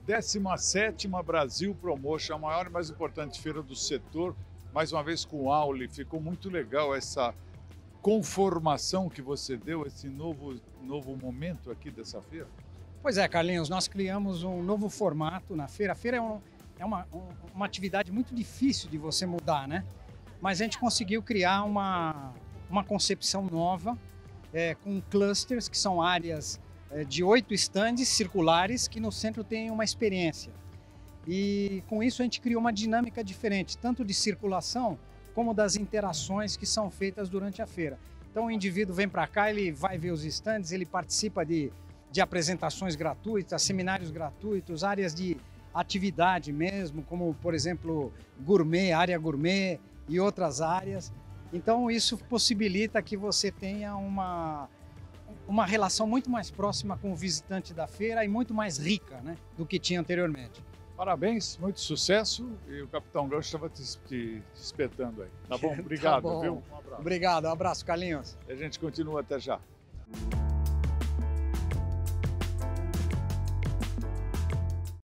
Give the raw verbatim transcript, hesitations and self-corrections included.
décima sétima Brasil Promotion, a maior e mais importante feira do setor, mais uma vez com o Auli. Ficou muito legal essa conformação que você deu, esse novo, novo momento aqui dessa feira. Pois é, Carlinhos, nós criamos um novo formato na feira. A feira é, um, é uma, um, uma atividade muito difícil de você mudar, né? Mas a gente conseguiu criar uma, uma concepção nova, é, com clusters, que são áreas é, de oito estandes circulares, que no centro tem uma experiência. E com isso a gente criou uma dinâmica diferente, tanto de circulação, como das interações que são feitas durante a feira. Então o indivíduo vem para cá, ele vai ver os estandes, ele participa de, de apresentações gratuitas, seminários gratuitos, áreas de atividade mesmo, como por exemplo gourmet, área gourmet e outras áreas. Então isso possibilita que você tenha uma, uma relação muito mais próxima com o visitante da feira e muito mais rica, né, do que tinha anteriormente. Parabéns, muito sucesso, e o Capitão Gancho estava te, te espetando aí. Tá bom? Obrigado, tá bom. Viu? Um abraço. Obrigado, um abraço, Carlinhos. E a gente continua até já.